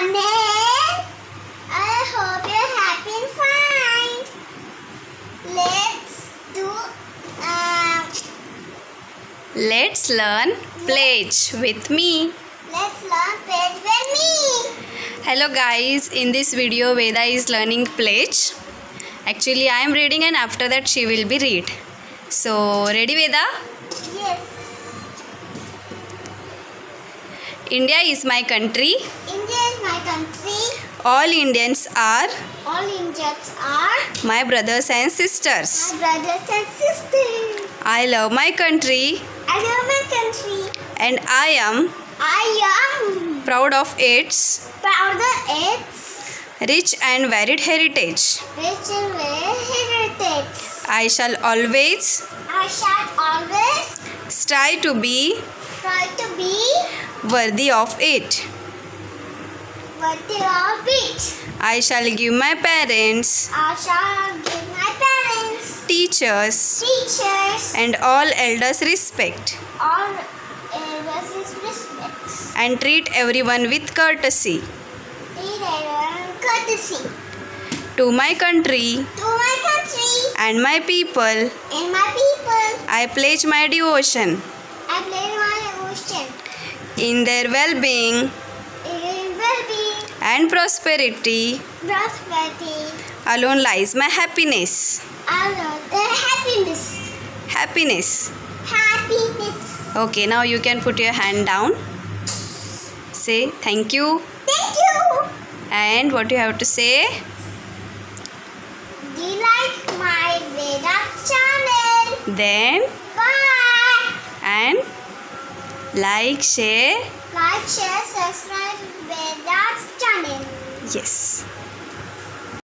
channel. I hope you're happy and fine. Let's learn pledge with me. Let's learn pledge with me. Hello guys, in this video Veda is learning pledge. Actually I am reading and after that she will be read. So ready Veda? Yes. India is my country. India is my country. All Indians are All Indians are my brothers and sisters. my brothers and sisters. I love my country I love my country. and I am I am proud of its proud of its rich and varied heritage. rich and varied heritage. I shall always I shall always strive to be try to be worthy of it. worthy of it. I shall give my parents, I shall give my parents, teachers, teachers, and all elders respect all elders respect. and treat everyone with courtesy. Treat everyone courtesy. To my country To my country and my people, and my people, I pledge my devotion. I pledge my devotion. In their well-being In well-being, and prosperity prosperity, alone lies my happiness. I love the happiness. Happiness. Happiness. Okay, now you can put your hand down. Say thank you. Thank you. And what you have to say? Do you like my Veda channel? Then Bye. and like, share. Like, share, subscribe Veda's channel. Yes.